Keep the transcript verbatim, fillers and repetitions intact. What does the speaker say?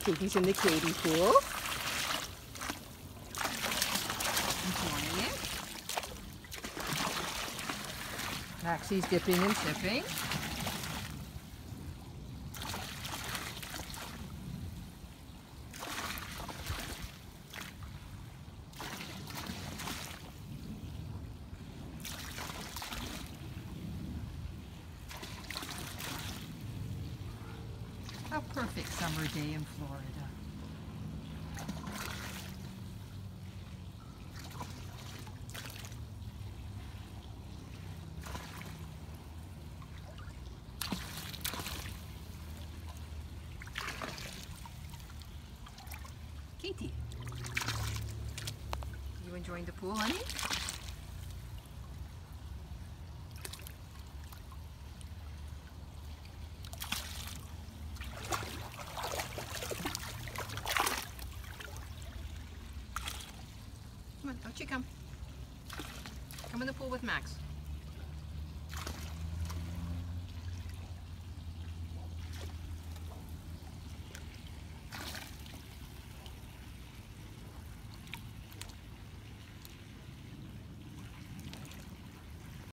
Katie's in the Kiddie Pool. Enjoying it. Maxie's dipping and sipping. A perfect summer day in Florida. Katie, you enjoying the pool, honey? Come on, don't you come. Come in the pool with Max.